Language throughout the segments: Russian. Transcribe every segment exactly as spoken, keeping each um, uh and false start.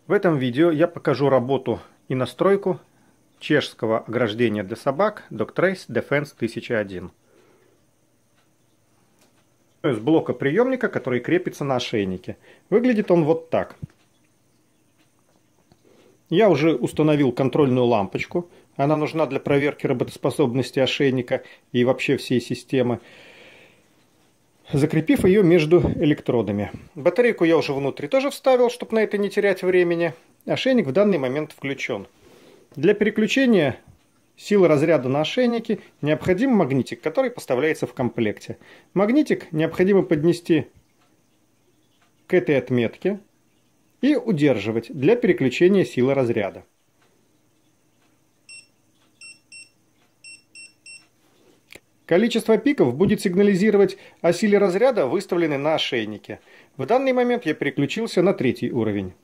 В этом видео я покажу работу и настройку чешского ограждения для собак Dogtrace Defense тысяча один. Из блока приемника, который крепится на ошейнике. Выглядит он вот так. Я уже установил контрольную лампочку. Она нужна для проверки работоспособности ошейника и вообще всей системы, закрепив ее между электродами. Батарейку я уже внутри тоже вставил, чтобы на это не терять времени. Ошейник в данный момент включен. Для переключения силы разряда на ошейнике необходим магнитик, который поставляется в комплекте. Магнитик необходимо поднести к этой отметке и удерживать для переключения силы разряда. Количество пиков будет сигнализировать о силе разряда, выставленной на ошейнике. В данный момент я переключился на третий уровень.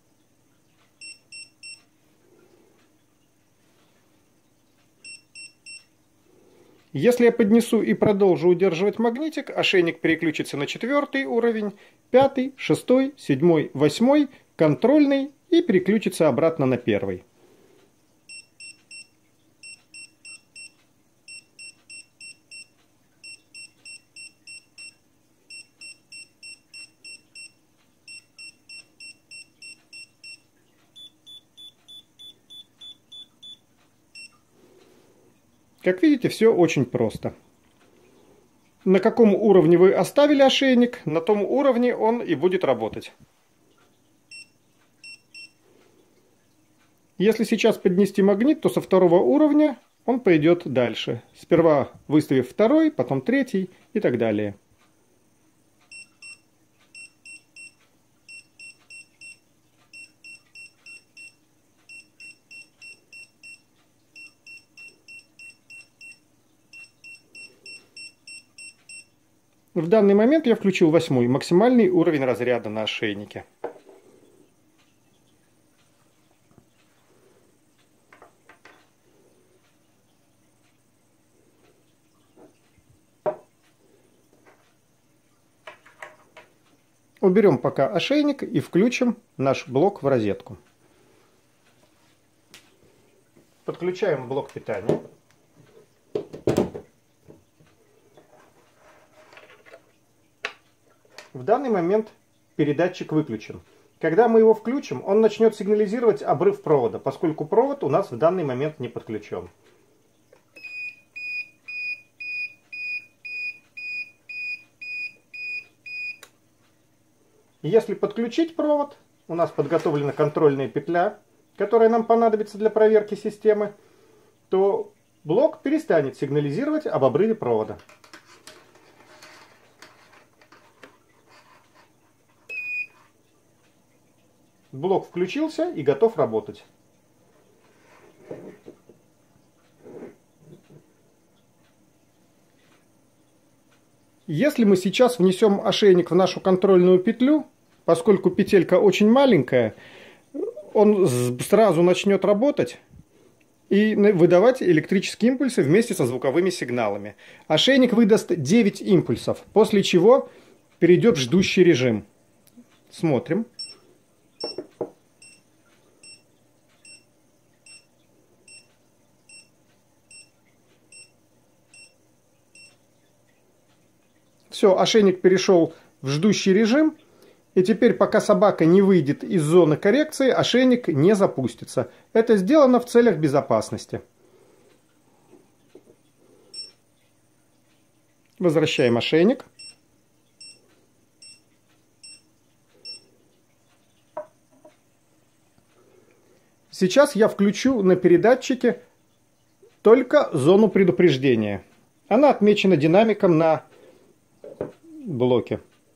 Если я поднесу и продолжу удерживать магнитик, ошейник переключится на четвертый уровень, пятый, шестой, седьмой, восьмой, контрольный и переключится обратно на первый. Как видите, все очень просто. На каком уровне вы оставили ошейник, на том уровне он и будет работать. Если сейчас поднести магнит, то со второго уровня он пойдет дальше. Сперва выставив второй, потом третий и так далее. В данный момент я включил восьмой, максимальный уровень разряда на ошейнике. Уберем пока ошейник и включим наш блок в розетку. Подключаем блок питания. В данный момент передатчик выключен. Когда мы его включим, он начнет сигнализировать обрыв провода, поскольку провод у нас в данный момент не подключен. Если подключить провод, у нас подготовлена контрольная петля, которая нам понадобится для проверки системы, то блок перестанет сигнализировать об обрыве провода. Блок включился и готов работать. Если мы сейчас внесем ошейник в нашу контрольную петлю, поскольку петелька очень маленькая, он сразу начнет работать и выдавать электрические импульсы вместе со звуковыми сигналами. Ошейник выдаст девять импульсов, после чего перейдет в ждущий режим. Смотрим. Все, ошейник перешел в ждущий режим. И теперь, пока собака не выйдет из зоны коррекции, ошейник не запустится. Это сделано в целях безопасности. Возвращаем ошейник. Сейчас я включу на передатчике только зону предупреждения. Она отмечена динамиком на блоке.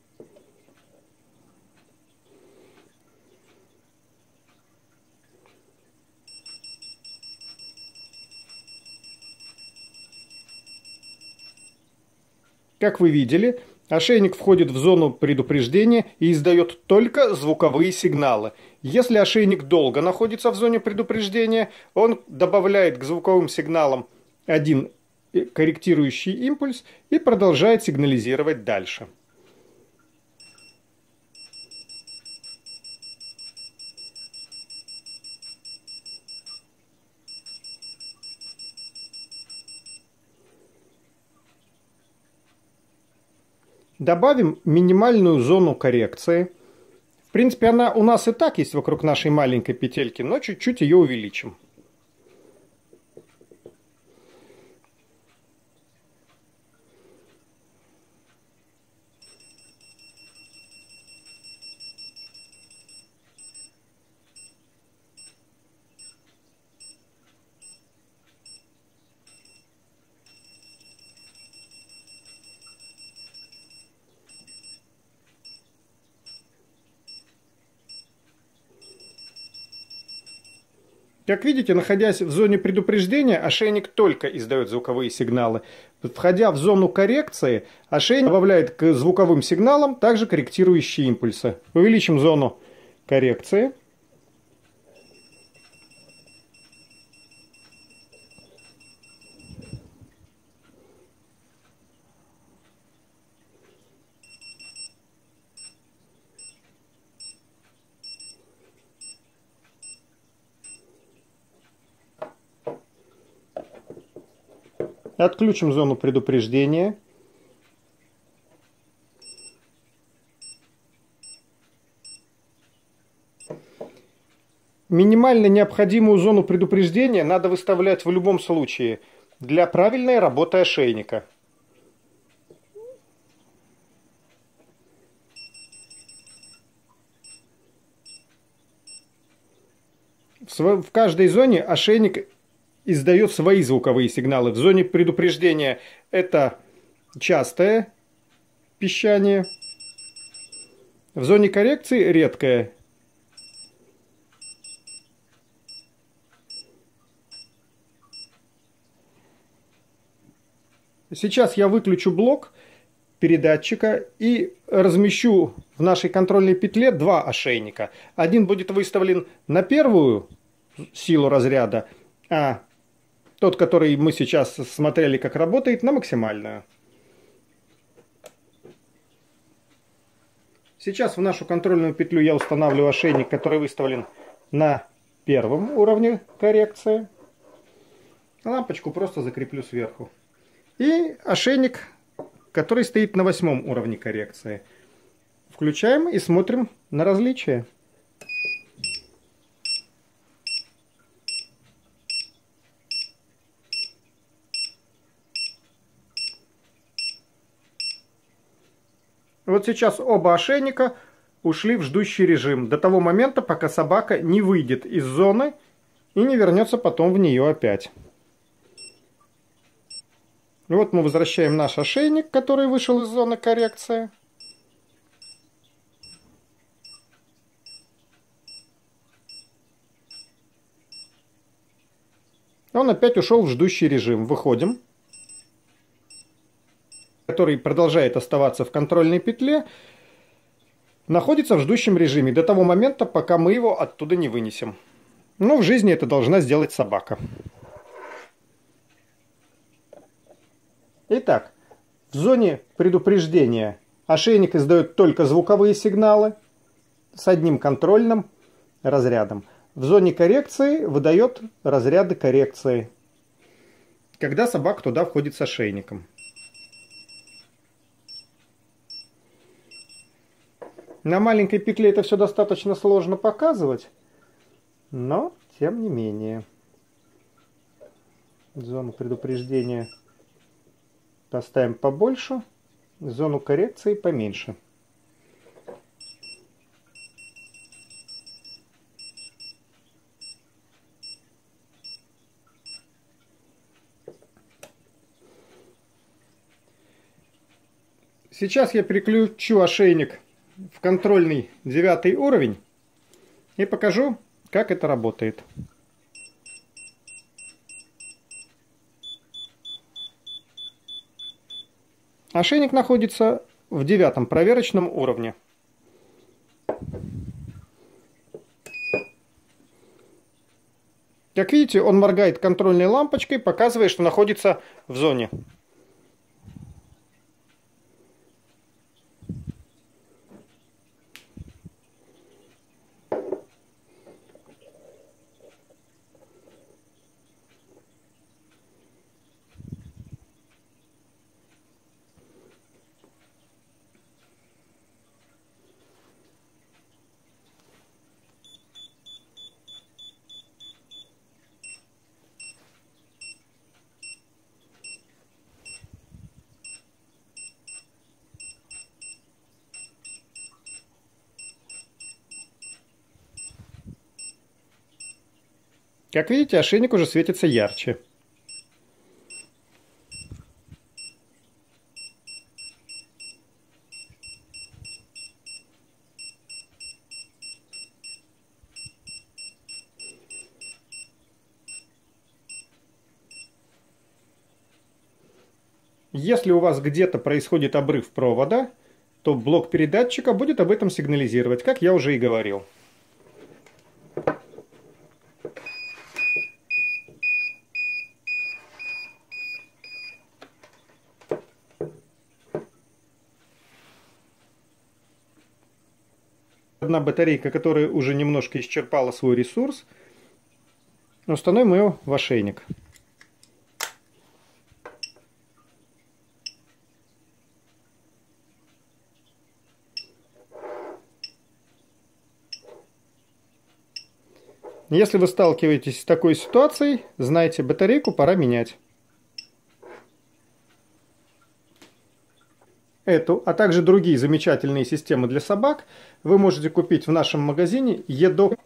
Как вы видели, ошейник входит в зону предупреждения и издает только звуковые сигналы. Если ошейник долго находится в зоне предупреждения, он добавляет к звуковым сигналам один корректирующий импульс и продолжает сигнализировать дальше. добавим минимальную зону коррекции. В принципе, она у нас и так есть вокруг нашей маленькой петельки, но чуть-чуть ее увеличим. Как видите, находясь в зоне предупреждения, ошейник только издает звуковые сигналы. Входя в зону коррекции, ошейник добавляет к звуковым сигналам также корректирующие импульсы. Увеличим зону коррекции. Отключим зону предупреждения. Минимально необходимую зону предупреждения надо выставлять в любом случае для правильной работы ошейника. В каждой зоне ошейник издает свои звуковые сигналы. В зоне предупреждения это частое пищание. В зоне коррекции редкое. Сейчас я выключу блок передатчика и размещу в нашей контрольной петле два ошейника. Один будет выставлен на первую силу разряда, а тот, который мы сейчас смотрели, как работает, на максимальную. Сейчас в нашу контрольную петлю я устанавливаю ошейник, который выставлен на первом уровне коррекции. Лампочку просто закреплю сверху. И ошейник, который стоит на восьмом уровне коррекции. Включаем и смотрим на различия. Вот сейчас оба ошейника ушли в ждущий режим до того момента, пока собака не выйдет из зоны и не вернется потом в нее опять. И вот мы возвращаем наш ошейник, который вышел из зоны коррекции. Он опять ушел в ждущий режим. Выходим. Который продолжает оставаться в контрольной петле, находится в ждущем режиме до того момента, пока мы его оттуда не вынесем. Но в жизни это должна сделать собака. Итак, в зоне предупреждения ошейник издает только звуковые сигналы с одним контрольным разрядом. В зоне коррекции выдает разряды коррекции, когда собака туда входит с ошейником. На маленькой петле это все достаточно сложно показывать, но тем не менее. Зону предупреждения поставим побольше, зону коррекции поменьше. Сейчас я переключу ошейник в контрольный девятый уровень и покажу, как это работает. Ошейник находится в девятом проверочном уровне. Как видите, он моргает контрольной лампочкой, показывая, что находится в зоне. Как видите, ошейник уже светится ярче. Если у вас где-то происходит обрыв провода, то блок передатчика будет об этом сигнализировать, как я уже и говорил. Одна батарейка, которая уже немножко исчерпала свой ресурс, установим ее в ошейник. Если вы сталкиваетесь с такой ситуацией, знайте, батарейку пора менять. Эту, а также другие замечательные системы для собак вы можете купить в нашем магазине e-dog.